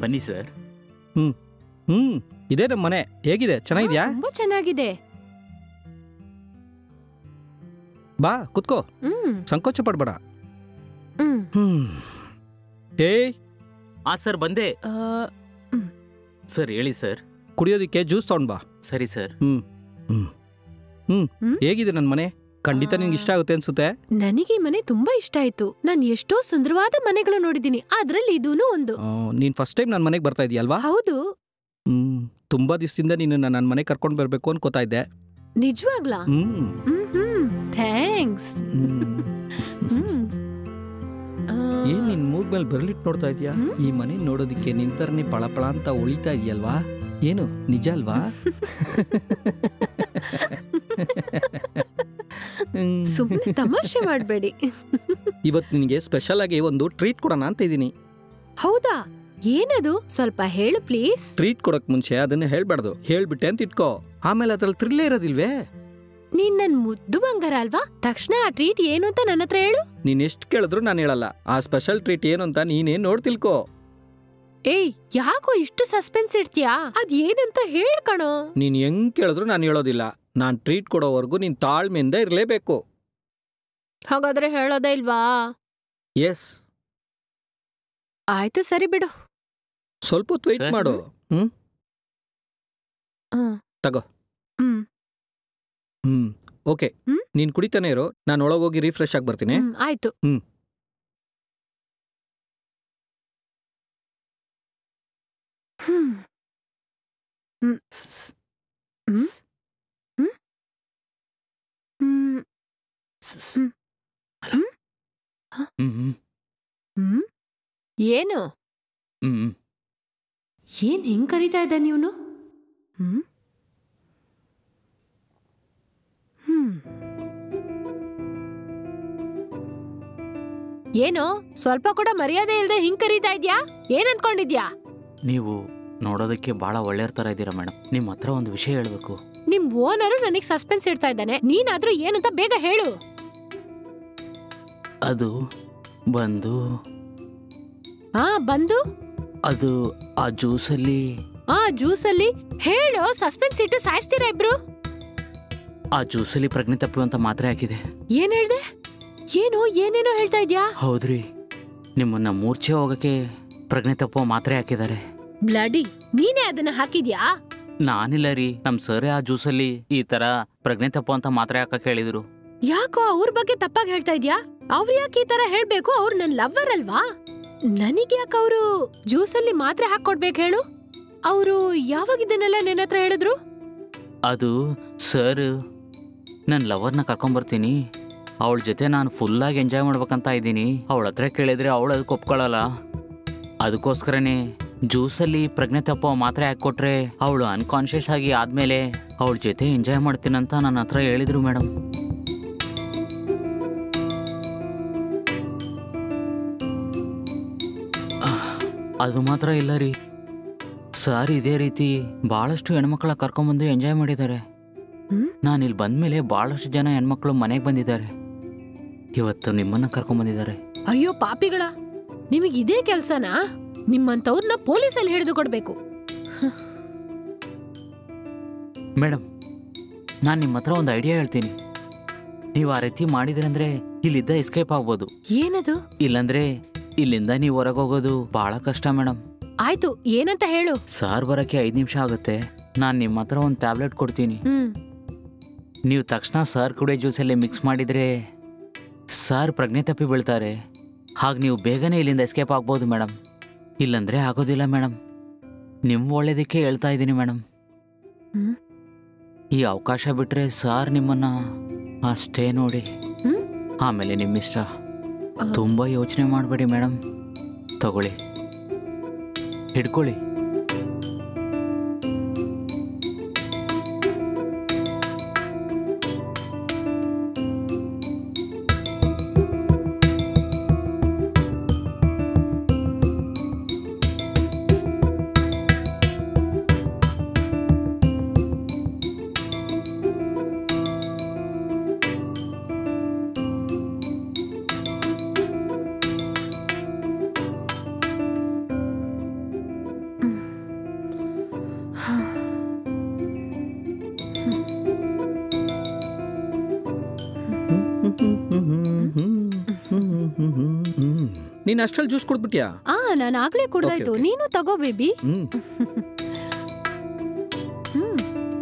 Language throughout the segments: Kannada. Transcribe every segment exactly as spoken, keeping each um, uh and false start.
ಬನ್ನಿ ಸರ್. ಹ್ಮ್ ಹ್ಮ್ ಇದೇ ನಮ್ಮ ಮನೆ. ಹೇಗಿದೆ? ಚೆನ್ನಾಗಿದ್ಯಾ? ತುಂಬಾ ಚೆನ್ನಾಗಿದೆ. ಬಾ ಕುತ್ಕೋ, ಹ್ಮ್ ಸಂಕೋಚ ಪಡ್ಬೇಡ. ಹ್ಮ್ ಹ್ಮ್ ಏಯ್ ಆ ಸರ್ ಬಂದೆ. ಆ, ಸರ್ ಹೇಳಿ ಸರ್. ಕುಡಿಯೋದಿಕ್ಕೆ ಜ್ಯೂಸ್ ತಗೊಂಡ್ ಬಾ. ಸರಿ ಸರ್. ಹ್ಮ್ ಹ್ಮ್ ಹ್ಮ್ ಹ್ಮ್? ಹೇಗಿದೆ ನನ್ನ ಮನೆ? ಖಂಡಿತ ನಿನ್ಗೆ ಇಷ್ಟ ಆಗುತ್ತೆ ಅನ್ಸುತ್ತೆ. ನನಗೆ ಈ ಮನೆ ತುಂಬಾ ಇಷ್ಟ ಆಯ್ತು. ನಾನು ಎಷ್ಟೋ ಸುಂದರವಾದ ಮನೆಗಳು ನೋಡಿದೀನಿ, ಅದ್ರಲ್ಲಿ ಇದೂನು ಒಂದು. ಆ, ನೀನ್ ಫಸ್ಟ್ ಟೈಮ್ ನನ್ನ ಮನೆಗೆ ಬರ್ತಾ ಇದೀಯಲ್ವಾ? ಹೌದು. ಹ್ಮ್ ತುಂಬಾ ದಿವಸದಿಂದ ನೀನು ನನ್ನ ಮನೆಗೆ ಕರ್ಕೊಂಡು ಬರ್ಬೇಕು ಅನ್ಕೋತಾ ಇದ್ದೆ. ನಿಜವಾಗ್ಲಾ? ಹ್ಮ್ ಹ್ಮ್ ಹ್ಮ್ ಥ್ಯಾಂಕ್ಸ್. ಹ್ಮ್. ಹ್ಮ್ ಆ, ಏನ್ ನಿನ್ ಮೂಗ್ ಮೇಲೆ ಬರ್ಲಿಟ್ ನೋಡ್ತಾ ಇದೀಯಾ? ಹ್ಮ್? ಈ ಮನೆ ನೋಡೋದಿಕ್ಕೆ ನಿಂತರನೇ ಪಳಪಳ ಅಂತ ಉಳಿತಾ ಇದೆಯಲ್ವಾ? ಏನು ನಿಜ ಅಲ್ವಾ? ಹ್ಮ್. ಸುಮ್ನೆ ತಮಾಷೆ ಮಾಡ್ಬೇಡಿ. ಇವತ್ತು ನಿನಗೆ ಸ್ಪೆಷಲ್ ಆಗಿ ಒಂದು ಟ್ರೀಟ್ ಕೊಡೋಣ ಅಂತ ಇದ್ದೀನಿ. ಹೌದಾ? ಏನದು? ಸ್ವಲ್ಪ ಹೇಳು ಪ್ಲೀಸ್. ಟ್ರೀಟ್ ಕೊಡಕ್ ಮುಂಚೆ ಅದನ್ನ ಹೇಳ್ಬಾರ್ದು. ಹೇಳ್ಬಿಟ್ಟೆ ಅಂತ ಇಟ್ಕೋ, ಆಮೇಲೆ ಅದ್ರಲ್ಲಿ ಥ್ರಿಲ್ಲೇ ಇರೋದಿಲ್ವೇ? ನೀನ್ ನನ್ ಮುದ್ದು ಬಂಗಾರ ಅಲ್ವಾ? ತಕ್ಷಣ ಆ ಟ್ರೀಟ್ ಏನು ಅಂತ ನನ್ನ ಹತ್ರ ಹೇಳು. ನೀನ್ ಎಷ್ಟು ಕೇಳಿದ್ರು ನಾನು ಹೇಳಲ್ಲ. ಆ ಸ್ಪೆಷಲ್ ಟ್ರೀಟ್ ಏನು ಅಂತ ನೀನೇ ನೋಡ್ ತಿಳ್ಕೋ. ಏಯ್, ಯಾಕೋ ಇಷ್ಟು ಸಸ್ಪೆನ್ಸ್ ಇಡ್ತೀಯಾ? ಅದ್ ಏನಂತ ಹೇಳ್ಕಣೋ. ನೀನ್ ಹೆಂಗ್ ಕೇಳಿದ್ರು ನಾನು ಹೇಳೋದಿಲ್ಲ. ನಾನ್ ಟ್ರೀಟ್ ಕೊಡೋವರೆಗೂ ನೀನ್ ತಾಳ್ಮೆಯಿಂದ ಇರ್ಲೇಬೇಕು. ಹಾಗಾದ್ರೆ ಹೇಳೋದೇ ಇಲ್ವಾ? ಎಸ್. ಆಯ್ತು, ಸರಿ ಬಿಡು. ಸ್ವಲ್ಪ ಹೊತ್ತು ವೆಯ್ಟ್ ಸರ್? ಮಾಡು. ಹ್ಮ್ ಹ್ಮ್. ತಗೋ. ಹ್ಮ್ ಹ್ಮ್ ಓಕೆ. ಹ್ಮ್? ನೀನ್ ಕುಡಿತಾನೆ ಇರು, ನಾನು ಒಳಗೋಗಿ ರಿಫ್ರೆಶ್ ಆಗಿ ಬರ್ತೀನಿ. ಹ್ಮ್, ಆಯ್ತು. ಹ್ಮ್. ಹ್ಮ್ ಹ್ಮ್ ಹ್ಮ್ ಹ್ಮ್ ಹ್ಮ್ ಹ್ಮ್ ಹ್ಮ್ ಹ್ಮ್ ಹ್ಮ್ ಏನು? ಹ್ಮ್ ಏನ್ ಹಿಂಗ್ ಕರೀತಾ ಇದ್ದ ನೀವ್ನು? ಹ್ಮ್ ಹ್ಮ್ ಏನೋ ಸ್ವಲ್ಪ ಕೂಡ ಮರ್ಯಾದೆ ಇಲ್ದೆ ಹಿಂಗ್ ಕರೀತಾ ಇದ್ಯಾ? ಏನ್ ಅನ್ಕೊಂಡಿದ್ಯಾ? ನೀವು ನೋಡೋದಕ್ಕೆ ಬಹಳ ಒಳ್ಳೆಯವ್ರ ತರ ಇದ್ದೀರಾ ಮೇಡಮ್. ನಿಮ್ಮ ಹತ್ರ ಒಂದು ವಿಷಯ ಹೇಳ್ಬೇಕು. ನಿಮ್ ಓನರು ನನಗ್ ಸಸ್ಪೆನ್ಸ್ ಇಡ್ತಾ ಇದ್ದಾನೆ. ನೀನಾದ್ರೂ ಏನಂತ ಬೇಗ ಹೇಳು. ಅದು ಬಂದು ಹಾ ಬಂದು ಅದು ಆ ಜ್ಯೂಸಲ್ಲಿ ಆ ಜ್ಯೂಸಲ್ಲಿ ಹೇಳು. ಸಸ್ಪೆನ್ಸ್ ಇಟ್ಟು ಸಾಯಿಸ್ತೀರಾ ಇಬ್ರು? ಆ ಜ್ಯೂಸಲ್ಲಿ ಪ್ರಜ್ಞೆ ತಪ್ಪುವಂತ ಮಾತ್ರೆ ಹಾಕಿದೆ. ಏನ್ ಹೇಳ್ದೆ? ಏನು ಏನೇನೋ ಹೇಳ್ತಾ ಇದ್ಯಾ? ಹೌದ್ರಿ, ನಿಮ್ಮನ್ನ ಮೂರ್ಛೆ ಹೋಗಕ್ಕೆ ಪ್ರಜ್ಞೆ ತಪ್ಪುವ ಮಾತ್ರೆ ಹಾಕಿದ್ದಾರೆ. ಬ್ಲಡಿ, ನೀನೇ ಅದನ್ನ ಹಾಕಿದ್ಯಾ? ನಾನಿಲ್ಲ ರೀ, ನಮ್ ಸರ್ ಆ ಜ್ಯೂಸಲ್ಲಿ ಈ ತರ ಪ್ರಜ್ಞೆ ತಪ್ಪುವಂತ ಮಾತ್ರೆ ಹಾಕಕ್ ಹೇಳಿದ್ರು. ಯಾಕೋ ಅವ್ರ ಬಗ್ಗೆ ತಪ್ಪಾಗಿ ಹೇಳ್ತಾ ಇದ್ಯಾ? ಅವ್ರು ಯಾಕೆ ಈ ತರ ಹೇಳ್ಬೇಕು? ಅವ್ರು ನನ್ ಲವ್ವರ್ ಅಲ್ವಾ? ನನಗ್ ಯಾಕೆ ಅವರು ಜ್ಯೂಸಲ್ಲಿ ಮಾತ್ರೆ ಹಾಕೊಡ್ಬೇಕು ಹೇಳು? ಅವರು ಯಾವಾಗ ಇದನ್ನೆಲ್ಲ ನಿನ್ನ ಹತ್ರ ಹೇಳಿದ್ರು? ಅದು ಸರ್, ನನ್ನ ಲವರ್ನ ಕರ್ಕೊಂಬರ್ತೀನಿ, ಅವಳ ಜೊತೆ ನಾನು ಫುಲ್ಲಾಗಿ ಎಂಜಾಯ್ ಮಾಡ್ಬೇಕಂತ ಇದ್ದೀನಿ. ಅವಳ ಹತ್ರ ಕೇಳಿದ್ರೆ ಅವಳು ಅದಕ್ಕೆ ಒಪ್ಕೊಳ್ಳಲ್ಲ. ಅದಕ್ಕೋಸ್ಕರನೇ ಜ್ಯೂಸಲ್ಲಿ ಪ್ರಜ್ಞೆ ತಪ್ಪೋ ಮಾತ್ರೆ ಹಾಕ್ಕೊಟ್ರೆ ಅವಳು ಅನ್ಕಾನ್ಶಿಯಸ್ ಆಗಿ ಆದ್ಮೇಲೆ ಅವಳ ಜೊತೆ ಎಂಜಾಯ್ ಮಾಡ್ತೀನಂತ ನನ್ನ ಹತ್ರ ಹೇಳಿದ್ರು ಮೇಡಮ್. ಅದು ಮಾತ್ರ ಇಲ್ಲ ರೀ, ಸರ್ ಇದೇ ರೀತಿ ಬಹಳಷ್ಟು ಹೆಣ್ಮಕ್ಳ ಕರ್ಕೊಂಬಂದು ಎಂಜಾಯ್ ಮಾಡಿದ್ದಾರೆ. ನಾನು ಇಲ್ಲಿ ಬಂದ್ಮೇಲೆ ಬಹಳಷ್ಟು ಜನ ಹೆಣ್ಮಕ್ಳು ಮನೆಗೆ ಬಂದಿದ್ದಾರೆ. ಇವತ್ತು ನಿಮ್ಮನ್ನ ಕರ್ಕೊಂಬಂದಿದ್ದಾರೆ. ಅಯ್ಯೋ ಪಾಪಿಗಳ, ನಿಮಗೆ ಇದೇ ಕೆಲ್ಸನಾ? ನಿಮ್ಮಂತವ್ರನ್ನ ಪೊಲೀಸಲ್ಲಿ ಹಿಡಿದು ಕೊಡ್ಬೇಕು. ಮೇಡಮ್, ನಾನು ನಿಮ್ಮ ಹತ್ರ ಒಂದು ಐಡಿಯಾ ಹೇಳ್ತೀನಿ. ನೀವು ಆ ರೀತಿ ಮಾಡಿದ್ರಂದ್ರೆ ಇಲ್ಲಿದ್ದ ಎಸ್ಕೇಪ್ ಆಗ್ಬೋದು. ಏನದು? ಇಲ್ಲಂದ್ರೆ ಇಲ್ಲಿಂದ ನೀವು ಹೊರಗೆ ಹೋಗೋದು ಬಹಳ ಕಷ್ಟ ಮೇಡಮ್. ಆಯ್ತು, ಏನಂತ ಹೇಳು. ಸಾರ್ ಬರಕ್ಕೆ ಐದು ನಿಮಿಷ ಆಗುತ್ತೆ. ನಾನು ನಿಮ್ಮ ಹತ್ರ ಒಂದು ಟ್ಯಾಬ್ಲೆಟ್ ಕೊಡ್ತೀನಿ. ಹ್ಮ್ ನೀವು ತಕ್ಷಣ ಸಾರ್ ಕುಡಿಯೋ ಜ್ಯೂಸಲ್ಲಿ ಮಿಕ್ಸ್ ಮಾಡಿದ್ರೆ ಸಾರ್ ಪ್ರಜ್ಞೆ ತಪ್ಪಿ ಬೀಳ್ತಾರೆ. ಹಾಗೆ ನೀವು ಬೇಗನೆ ಇಲ್ಲಿಂದ ಎಸ್ಕೇಪ್ ಆಗ್ಬೋದು ಮೇಡಮ್. ಇಲ್ಲಂದ್ರೆ ಆಗೋದಿಲ್ಲ ಮೇಡಮ್. ನಿಮ್ಮ ಒಳ್ಳೇದಕ್ಕೆ ಹೇಳ್ತಾ ಇದ್ದೀನಿ ಮೇಡಮ್. ಹ್ಮ್ ಈ ಅವಕಾಶ ಬಿಟ್ರೆ ಸಾರ್ ನಿಮ್ಮನ್ನ ಅಷ್ಟೇ ನೋಡಿ, ಹ್ಮ್ ಆಮೇಲೆ ನಿಮ್ಮಿಷ್ಟ. ತುಂಬ ಯೋಚನೆ ಮಾಡಬೇಡಿ ಮೇಡಮ್. ತಗೊಳ್ಳಿ, ಹಿಡ್ಕೊಳ್ಳಿ. ನೀನ್ ಅಷ್ಟ್ರಲ್ಲಿ ಜ್ಯೂಸ್ ಕುಡ್ಬಿಟ್ಯಾ? ಆ ನಾನು ಆಗ್ಲೇ ಕುಡ್ದಾಯ್ತು. Okay, okay. ನೀನು ತಗೋ ಬೇಬಿ. ಹ್ಮ್ ಹ್ಮ್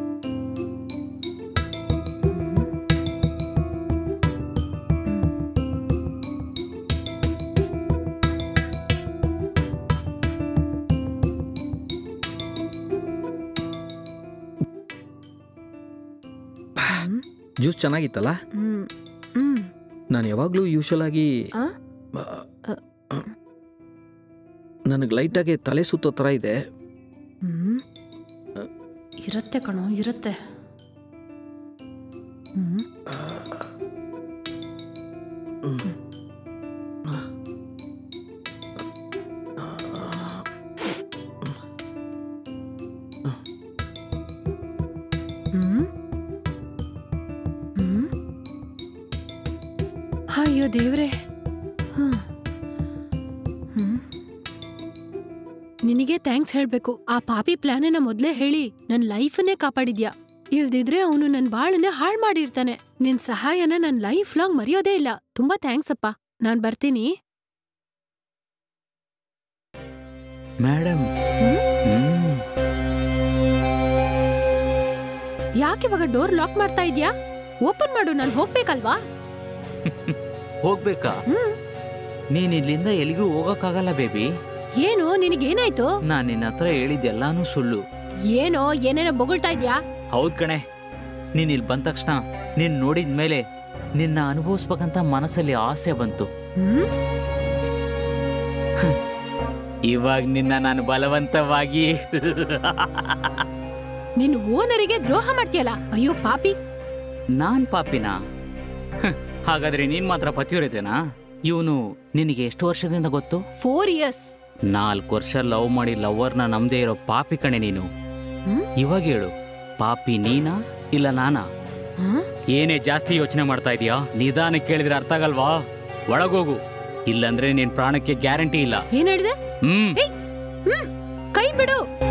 ಜ್ಯೂಸ್ ಚೆನ್ನಾಗಿತ್ತಲ್ಲ? ಹ್ಮ್ ಹ್ಮ್ ನಾನು ಯಾವಾಗ್ಲೂ ಯೂಶಲ್ ಆಗಿ ಆ? ನನಗೆ ಲೈಟಾಗಿ ತಲೆ ಸುತ್ತೋ ಥರ ಇದೆ. ಹ್ಮ್ ಇರುತ್ತೆ ಕಣೋ, ಇರುತ್ತೆ. ಹ್ಮ್ ಹ್ಮ್ ಹ್ಮ್ ಅಯ್ಯೋ ದೇವ್ರೆ. ಹ್ಮ್ ಹ್ಮ್ ನಿನಗೆ ಥ್ಯಾಂಕ್ಸ್ ಹೇಳ್ಬೇಕು. ಆ ಪಾಪಿ ಪ್ಲಾನನ್ನ ಮೊದ್ಲೇ ಹೇಳಿ ನನ್ ಲೈಫನ್ನೇ ಕಾಪಾಡಿದ್ಯಾ. ಇಲ್ದಿದ್ರೆ ಅವನು ನನ್ ಬಾಳನ್ನ ಹಾಳ್ ಮಾಡಿರ್ತಾನೆ. ನಿನ್ ಸಹಾಯನ ನನ್ ಲೈಫ್ ಲಾಂಗ್ ಮರೆಯೋದೇ ಇಲ್ಲ. ತುಂಬಾ ಥ್ಯಾಂಕ್ಸ್ ಅಪ್ಪ. ನಾನ್ ಬರ್ತೀನಿ. ಮೇಡಮ್, ಯಾಕಿವಾಗ ಡೋರ್ ಲಾಕ್ ಮಾಡ್ತಾ ಇದ್ಯಾ? ಓಪನ್ ಮಾಡು, ನಾನ್ ಹೋಗ್ಬೇಕಲ್ವಾ? ಹೋಗ್ಬೇಕಾ? ಹ್ಮ್ ನೀನ್ ಇಲ್ಲಿಂದ ಎಲ್ಲಿಗೂ ಹೋಗಕ್ಕಾಗಲ್ಲ ಬೇಬಿ. ಏನು ನಿನಗೇನಾಯ್ತು? ನಾನ್ ನಿನ್ನ ಹತ್ರ ಹೇಳಿದ್ದೆಲ್ಲಾನು ಸುಳ್ಳು. ಏನೋ ಏನೇನೋ ಬೊಗಳ್ತಾ ಇದ್ಯಾ? ಹೌದ್ ಕಣೆ, ನೀನ್ ಇಲ್ಲಿ ಬಂದ ತಕ್ಷಣ ನೀನ್ ನೋಡಿದ್ಮೇಲೆ ನಿನ್ನ ಅನುಭವಿಸ್ಬೇಕಂತ ಮನಸ್ಸಲ್ಲಿ ಆಸೆ ಬಂತು. ಹ್ಮ್ ಇವಾಗ ನಿನ್ನ ನಾನು ಬಲವಂತವಾಗಿ ನಿನ್ ಓನರಿಗೆ ದ್ರೋಹ ಮಾಡ್ತೀಯಲ್ಲ. ಅಯ್ಯೋ ಪಾಪಿ. ನಾನ್ ಪಾಪಿನಾ? ಹ್, ಹಾಗಾದ್ರೆ ನೀನ್ ಮಾತ್ರ ಪತಿವ್ರತೆನಾ? ಇವನು ನಿನಗೆ ಎಷ್ಟು ವರ್ಷದಿಂದ ಗೊತ್ತು? Four years. ನಾಲ್ಕು ವರ್ಷ ಲವ್ ಮಾಡಿ ಲವ್ವರ್ನ ನಮ್ದೇ ಇರೋ ಪಾಪಿ ಕಣೆ ನೀನು. ಹ್ಮ್? ಇವಾಗ ಹೇಳು, ಪಾಪಿ ನೀನಾ ಇಲ್ಲ ನಾನಾ? ಹ್ಮ್? ಏನೇ ಜಾಸ್ತಿ ಯೋಚನೆ ಮಾಡ್ತಾ ಇದೀಯಾ? ನಿಧಾನ ಕೇಳಿದ್ರೆ ಅರ್ಥ ಆಗಲ್ವಾ? ಒಳಗೋಗು, ಇಲ್ಲಂದ್ರೆ ನಿನ್ ಪ್ರಾಣಕ್ಕೆ ಗ್ಯಾರಂಟಿ ಇಲ್ಲ. ಏನ್ ಹೇಳಿದೆ? ಹ್ಮ್ ಹ್ಮ್ ಕೈ ಬಿಡು.